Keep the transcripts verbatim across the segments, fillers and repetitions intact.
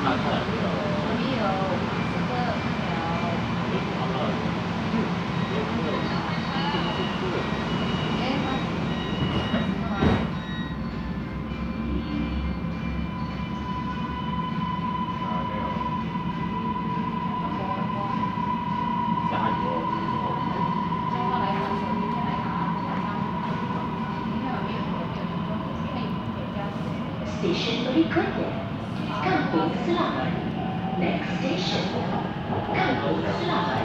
看看有没有。 没有，这个没有。 好了，别哭了，哭哭哭了。 哎，干嘛？ 啊，没有。 我我加油！ 叫他来拿手机，先来拿，晚上明天晚没有没有没有明天有有家属。 Station berikutnya, Kampung Selamat. Next station, Kampung Selamat.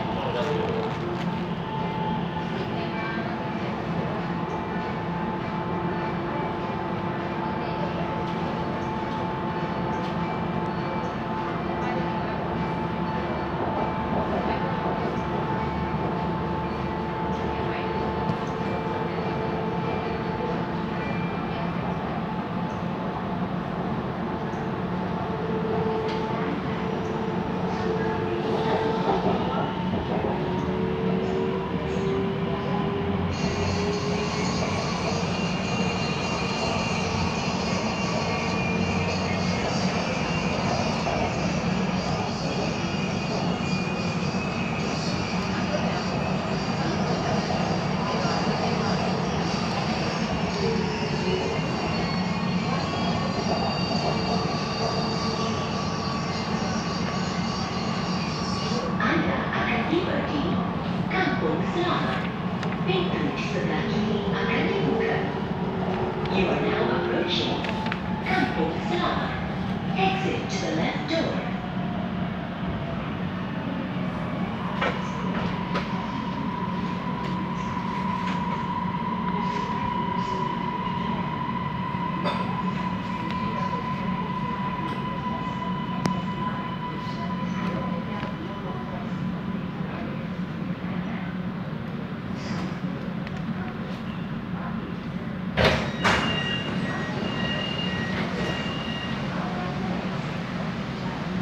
哎，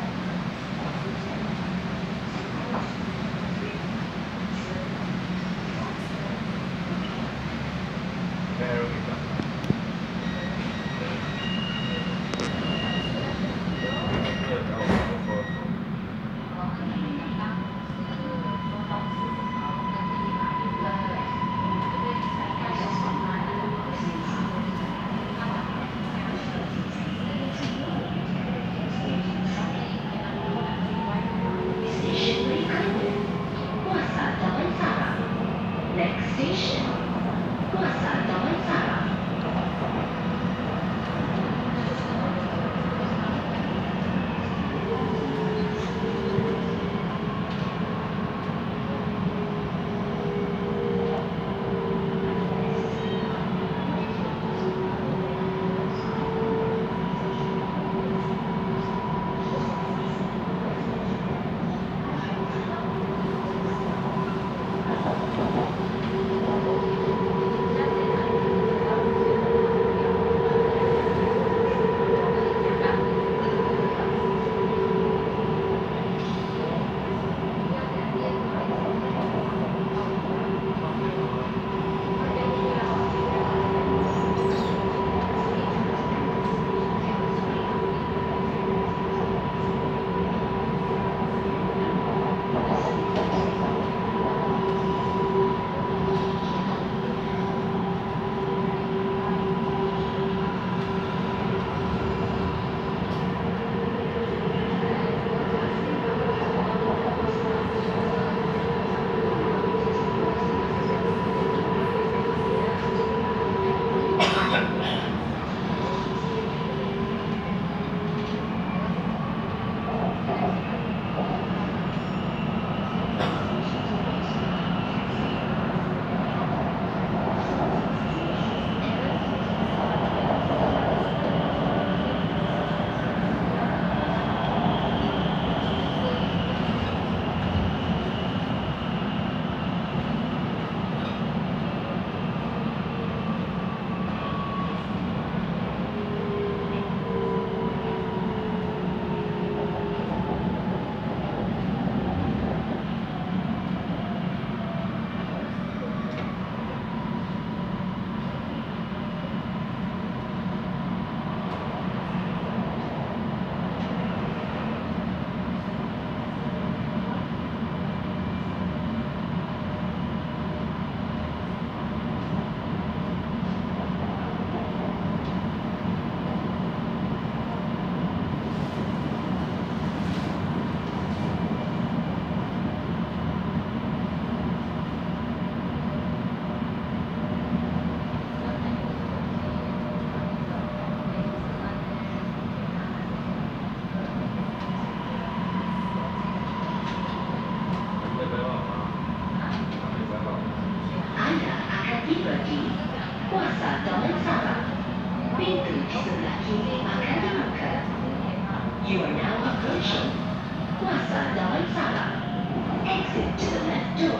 Station. Plaza Damansara. Exit to the left door.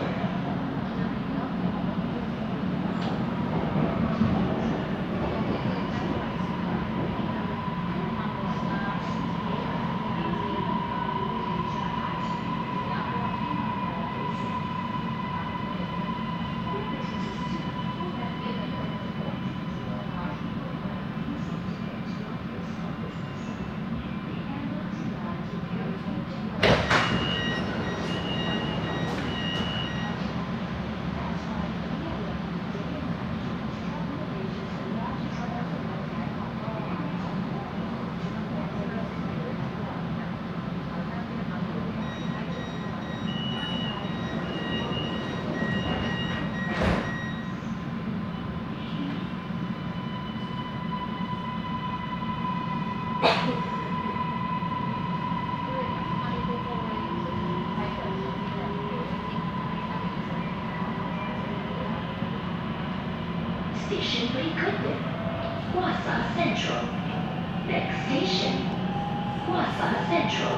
Station Berikutnya, Plaza Central. Next station, Plaza Central.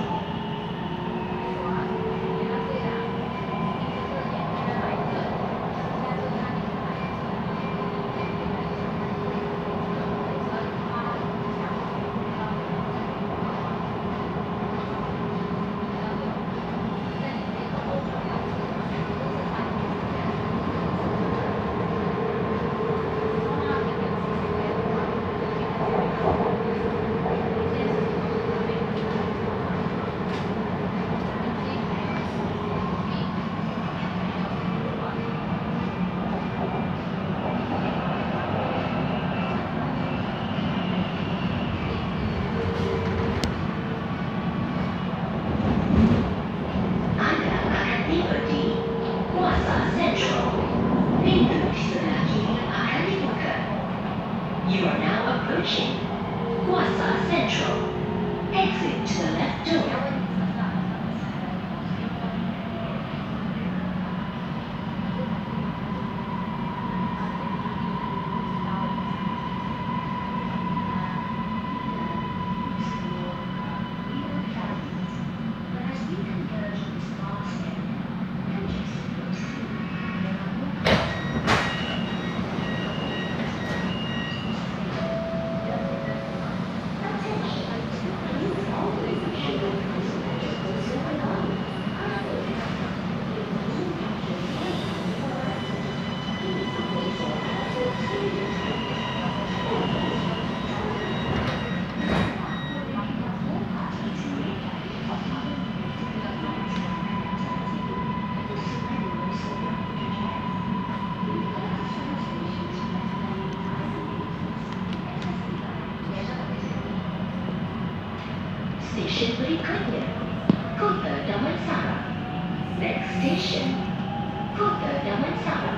You are now approaching Plaza Central. Exit to the left door. Station berikutnya, Kota Damansara. Next station, Kota Damansara.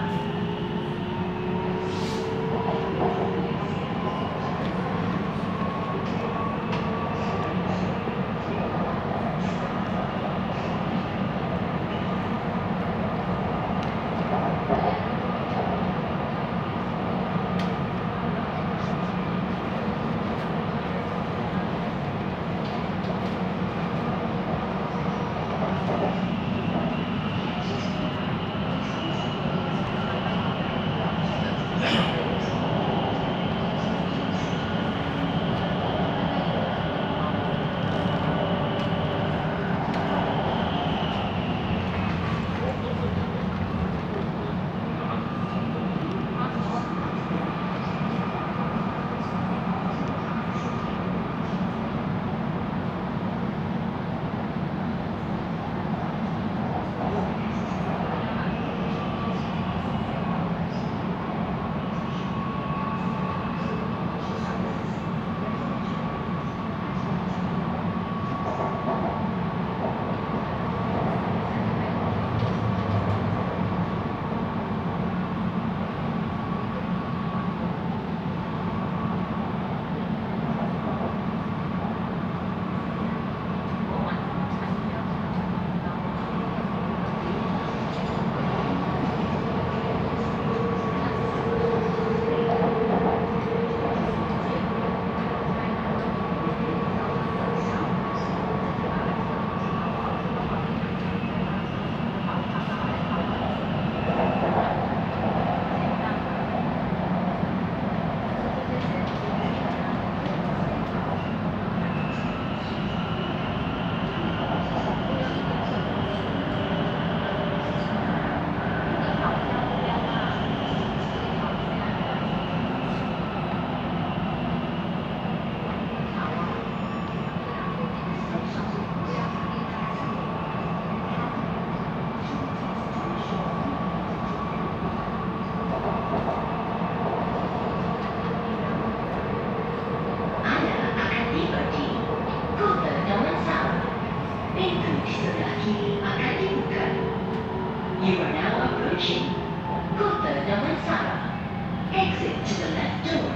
approaching Kota Damansara. Exit to the left door.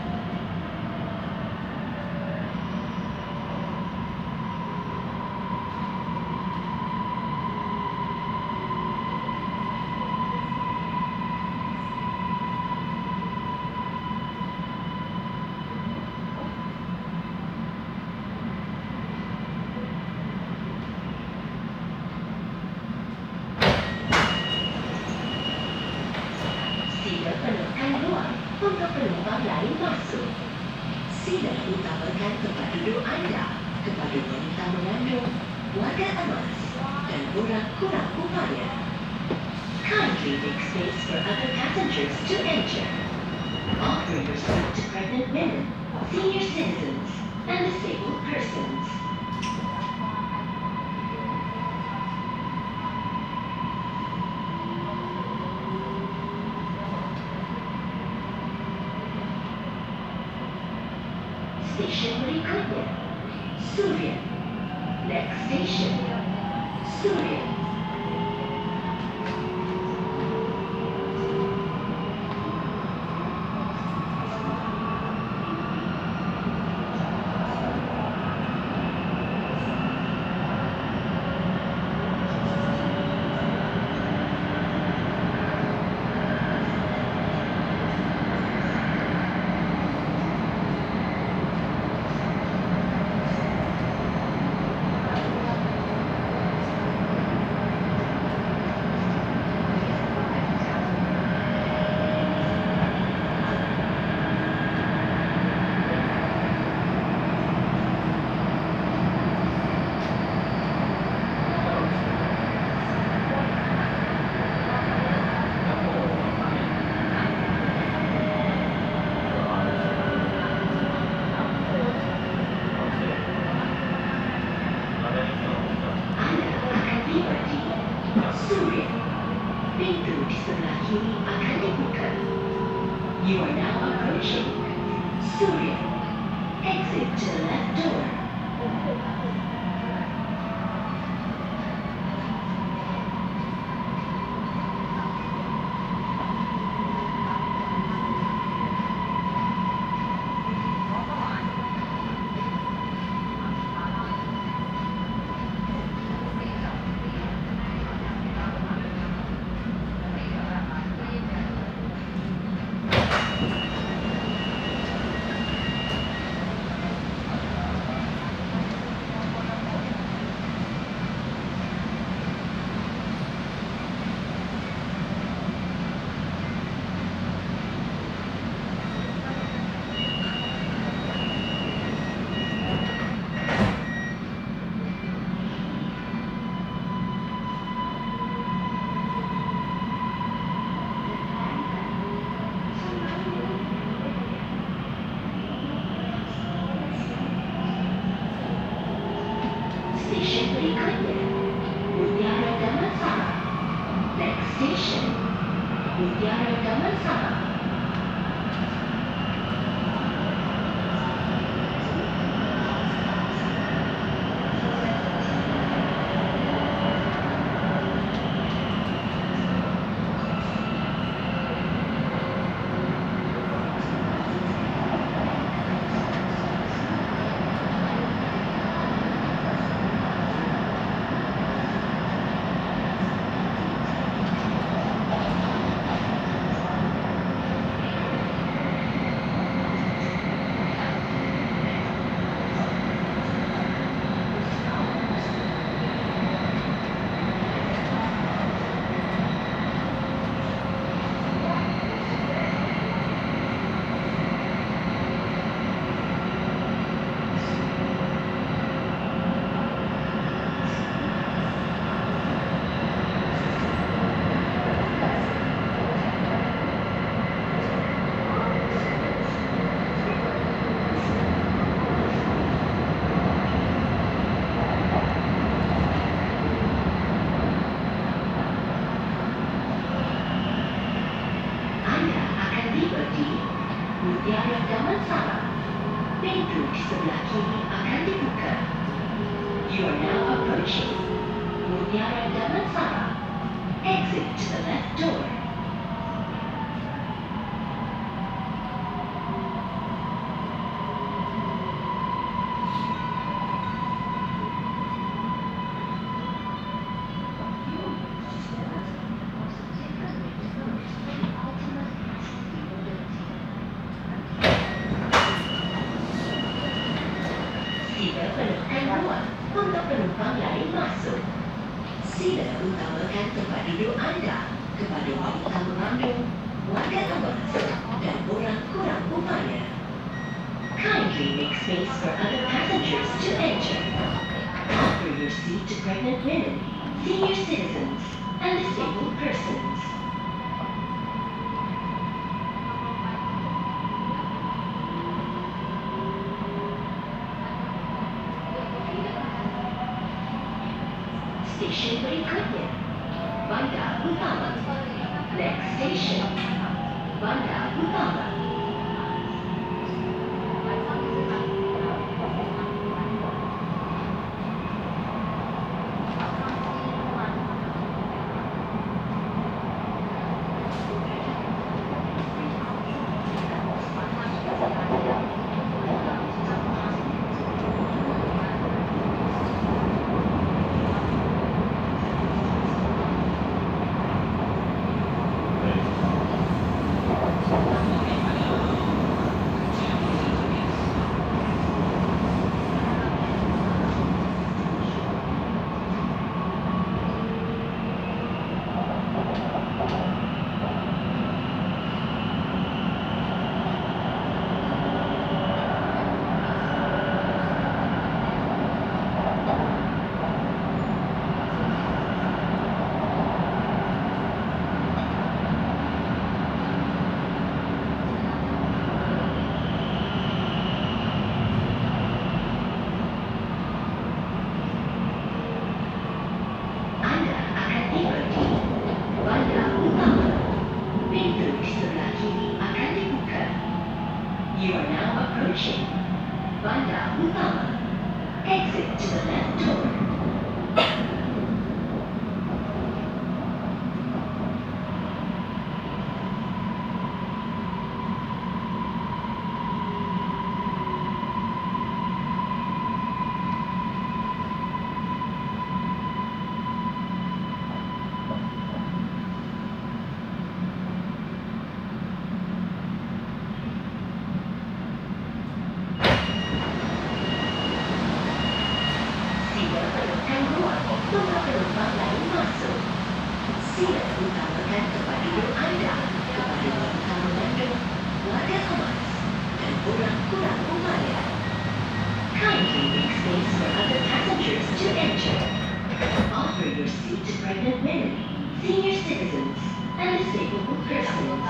Sila penekan luar untuk penumpang lain masuk. Sila utamakan tempat duduk anda kepada wanita mengandung, warga emas, dan orang kurang upaya. Kindly make space for other passengers to enter. Offer your seat to pregnant women, senior citizens, and disabled persons. Station berikutnya, Surya. Next station, Surya. Surya. Pintu di sebelah kiri akan dibuka. You are now approaching Surya. Exit to the left door. Station berikutnya, Mutiara Damansara. Next station, Mutiara Damansara. Exit to the left door. Sila penuhkan ruang untuk penumpang lain masuk. Sila utamakan tempat duduk anda kepada wanita mengandung, warga emas, dan orang kurang upaya. Kindly make space for other passengers to enter. Offer your seat to pregnant women, senior citizens, and disabled persons. Station berikutnya, Bandar Utama. Next station, Bandar Utama. You are now approaching Bandar Utama. Exit to the left door. Tunggu penumpang lain masuk. Sila utamakan tempat duduk anda kepada wanita mengandung, warga emas, dan orang kurang upaya. Kindly make space for other passengers to enter. Offer your seat to pregnant women, senior citizens, and disabled persons.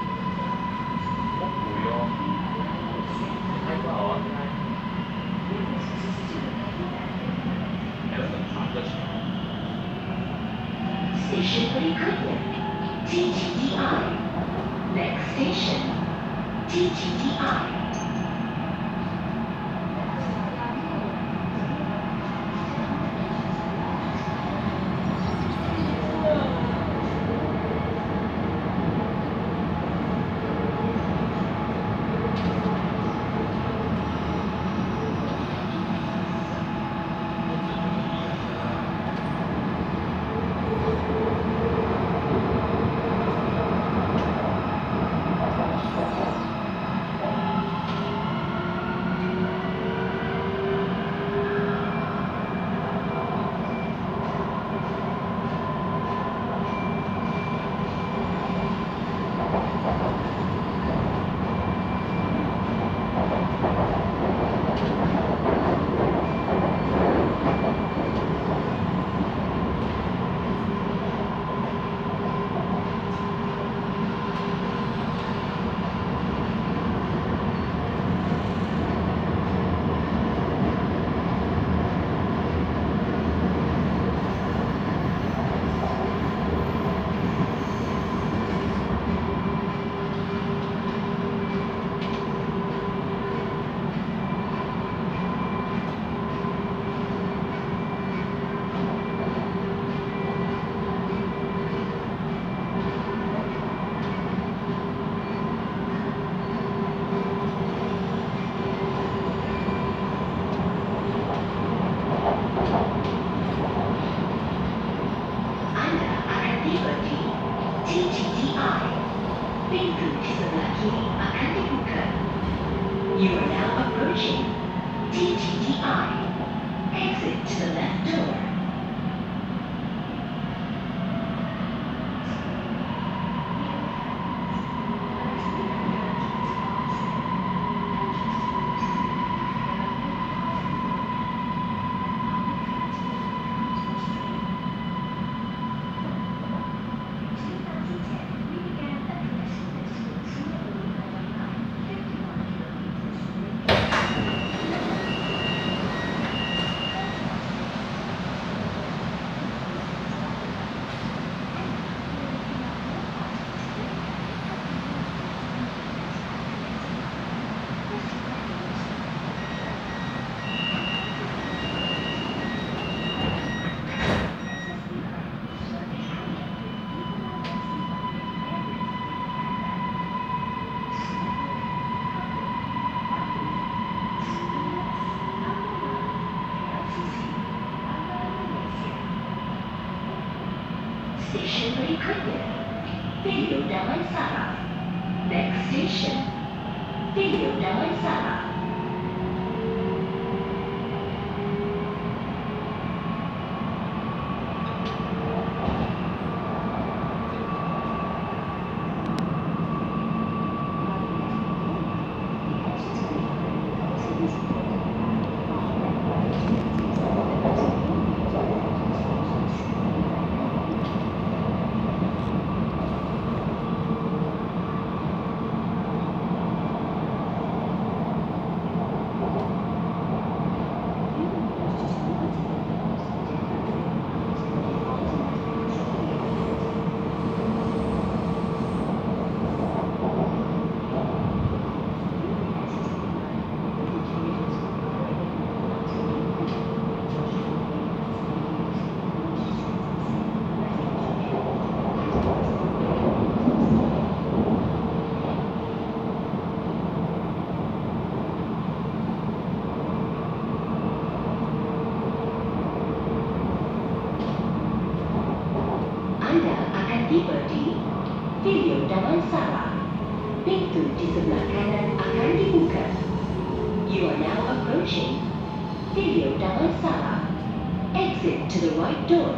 Station berikutnya, T T D I. Next station, T T D I. to left door. Station berikutnya, Video Damansara. Next station, Video Damansara. Tiba di Video Damansara. Pintu di sebelah kanan akan dibuka. You are now approaching Video Damansara. Exit to the right door.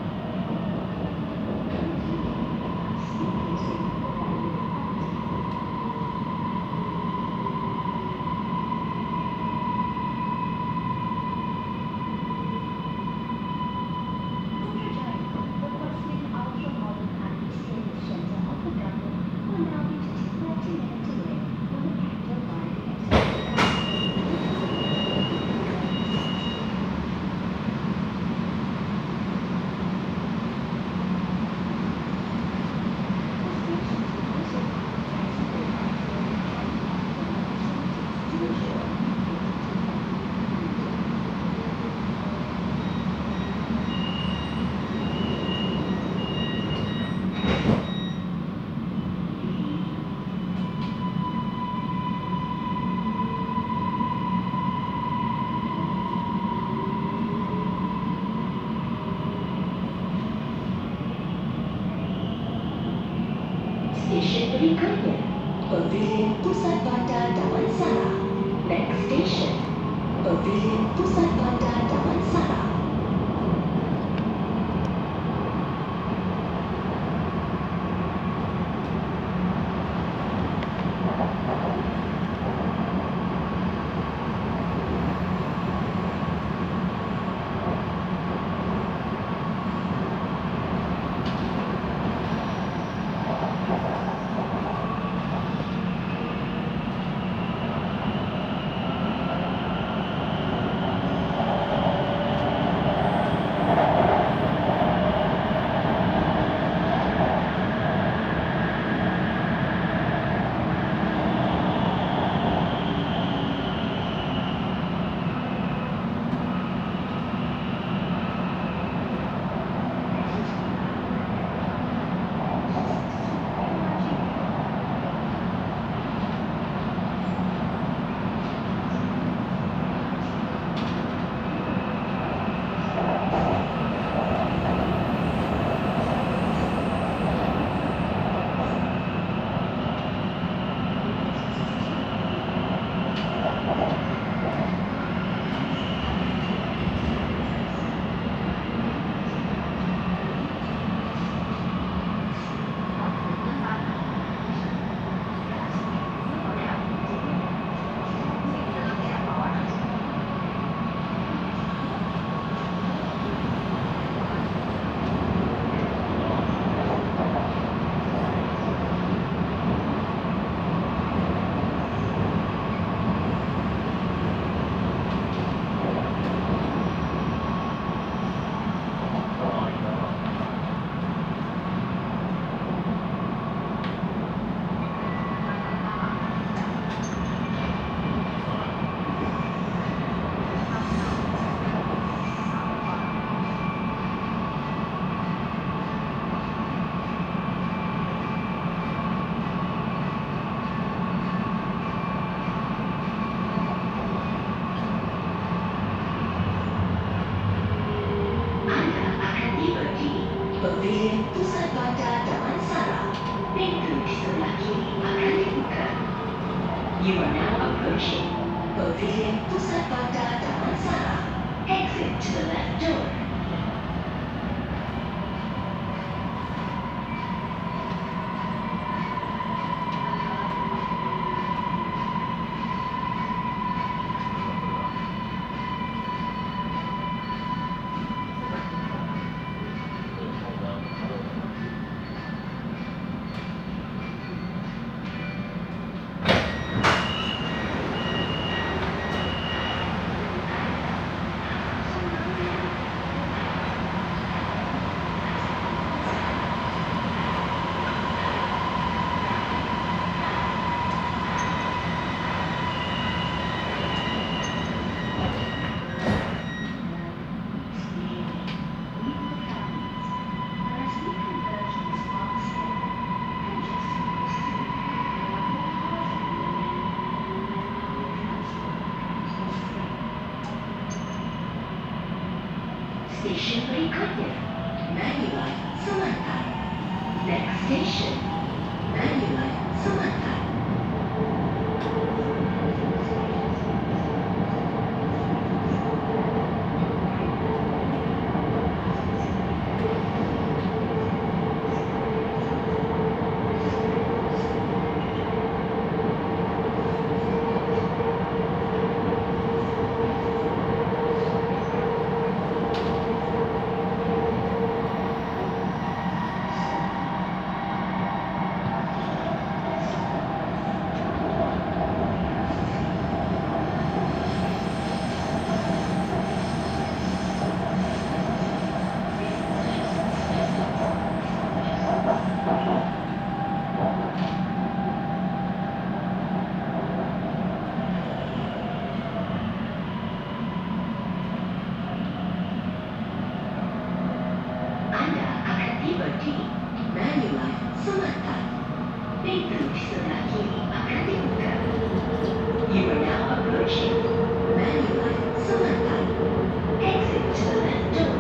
Stesen berikutnya, Pavilion Pusat Bandar Damansara. Next station, Pavilion Pusat Bandar Damansara. Pavilion Pusat Bandar Damansara, pintu di sebelah kiri akan dibuka. You are now approaching Pavilion Pusat Bandar Damansara. Exit to the left door. Station berikutnya, Manulife Semantan. Next station, Manulife Semantan. Anda akan tiba di Manulife Semantan. Pintu di sebelah kiri akan dibuka. You are now approaching Manulife Semantan. Exit to the left door.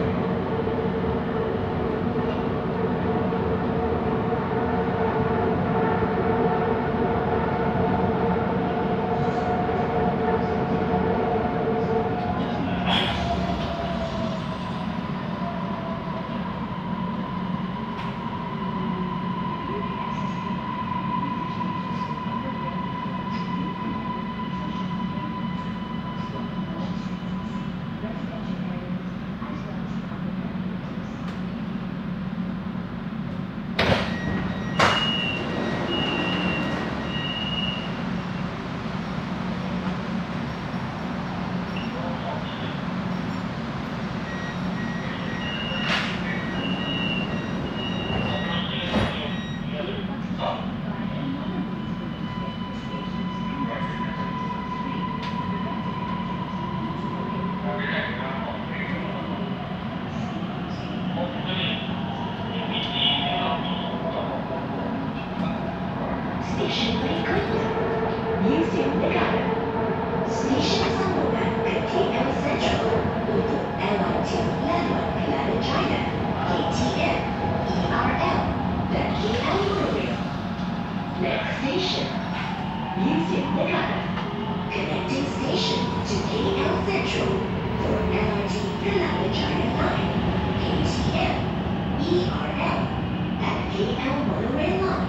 Stesen berikutnya, Museum Negara. Stesen sambungan ke K L Sentral untuk L R T Laluan Kelana China, K T M, E R L, dan K L Monorail. Next station, Museum Negara. Connecting station to K L Sentral for L R T Kelana China Line, K T M, E R L, and K L Monorail Line.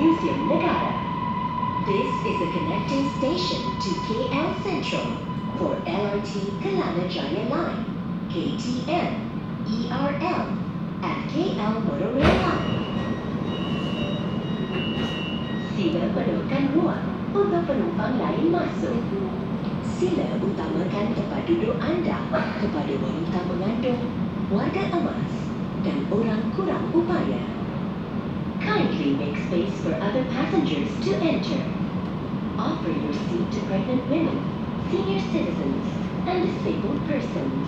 Museum Negara. This is a connecting station to K L Central for L R T Kelana Jaya Line, K T M, E R L, and K L Monorail Line. Sila penuhkan ruang untuk penumpang lain masuk. Sila utamakan tempat duduk anda kepada wanita mengandung, warga emas, dan orang kurang upaya. Kindly make space for other passengers to enter. Offer your seat to pregnant women, senior citizens, and disabled persons.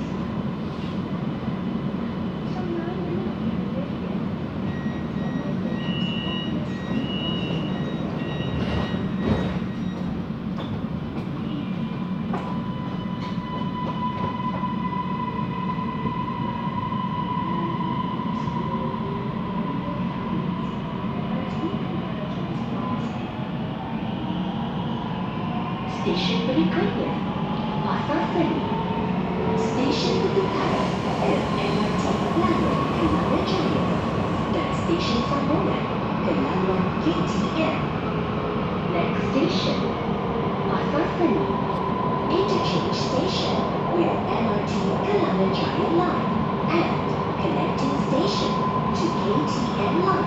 Stesen berikutnya, Pasar Seni. Stesen bertukar ke M R T Laluan Kelana Jaya dan stesen sambungan ke Laluan K T M. Next station, Pasar Seni. Interchange station with M R T Kelana Jaya Line and connecting station to K T M Line.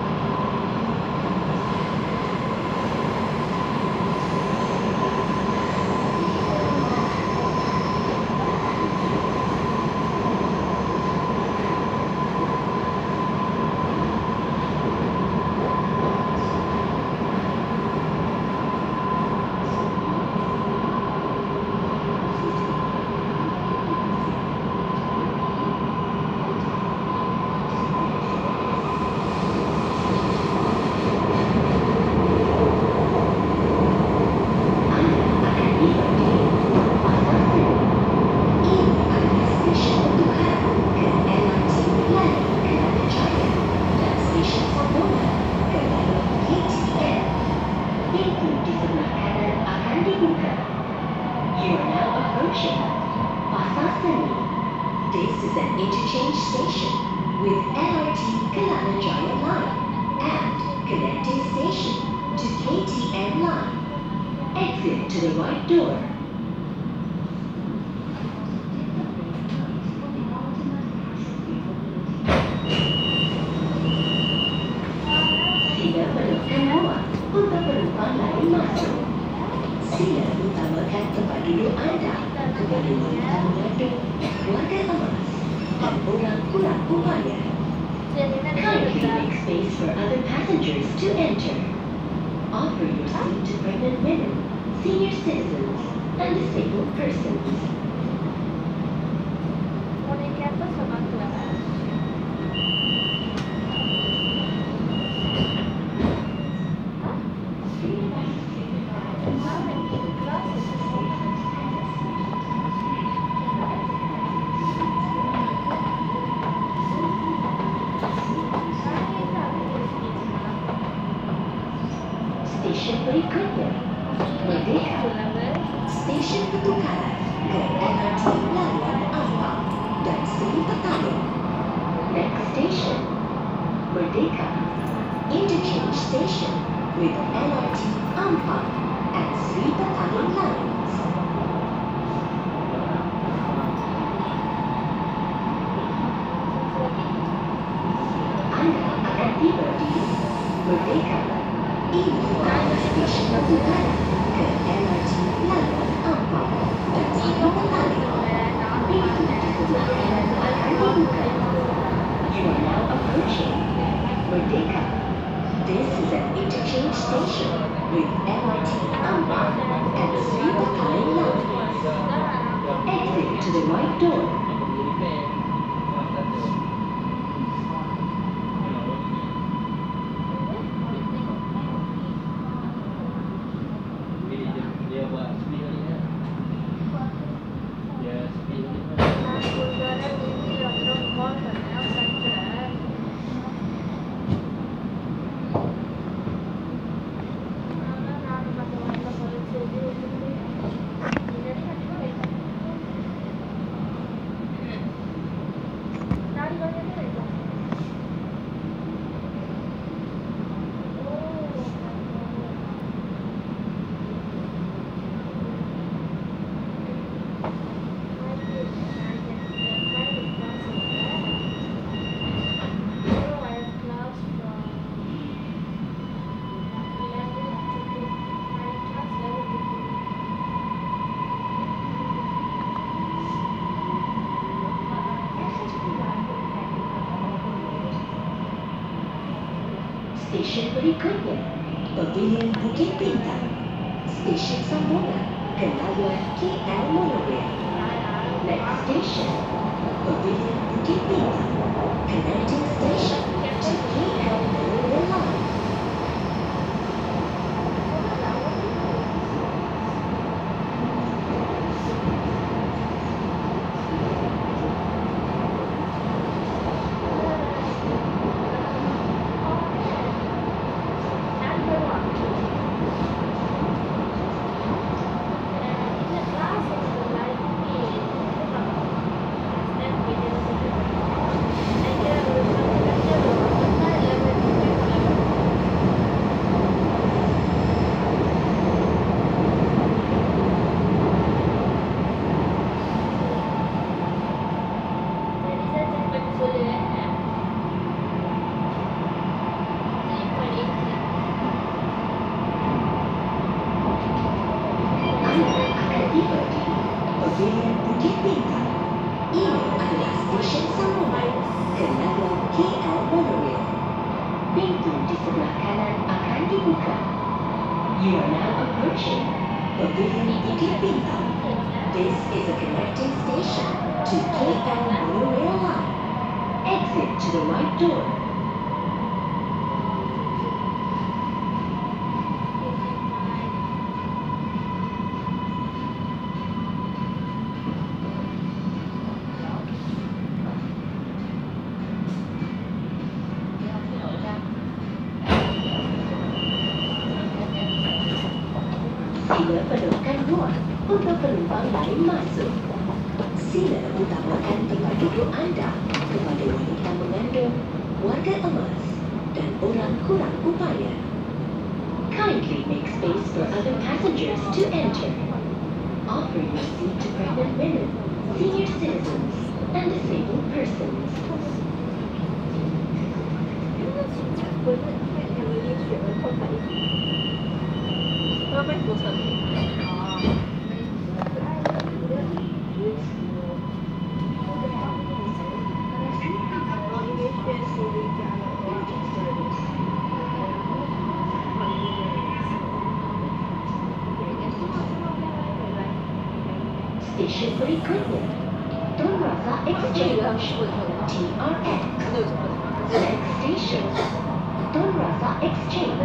This is an interchange station with L R T Kelana Jaya Line and connecting station to K T M Line. Exit to the right door. Sila penuhkan ruang untuk penumpang lain masuk. Sila utamakan tempat duduk anda kepada wanita mengandung, warga emas, dan orang kurang upaya. Kindly make space for other passengers to enter. Offer your seat to pregnant women, senior citizens, and disabled persons. Stesen berikutnya, Merdeka. Stesen pertukaran ke M R T Laluan Ampang dan Seri Petaling. Next station, Merdeka. Interchange station with M R T Ampang and Seri Petaling lines. Anda akan tiba di Merdeka. Ini adalah stesen pertukaran ke M R T Laluan Ampang dan Seri Petaling. Pintu di sebelah kanan akan dibuka. You are now approaching Merdeka. This is an interchange station with M R T Ampang and Seri Petaling lines. Exit to the right door. Dia buat speed ni kan. Dia speed ni kan. Stesen berikutnya, Pavilion Bukit Bintang. Stesen sambungan ke laluan K L Monorail. Next station, Pavilion Bukit Bintang. Connecting station to K L Monorail line. Pavilion Bukit Bintang. Ini adalah stesen sambungan ke laluan K L Monorail. Pintu di sebelah kanan akan dibuka. You are now approaching Pavilion Bukit Bintang. This is a connecting station to K L Monorail line. Exit to the right door. Sila penuhkan ruang untuk penumpang lain masuk. Sila utamakan tempat duduk anda kepada wanita mengandung, warga emas dan orang kurang upaya. Kindly make space for other passengers to enter. Offer your seat to pregnant women, senior citizens, and disabled persons. Stesen berikutnya, Tun Razak Exchange, T R X. Next station, Tun Razak Exchange.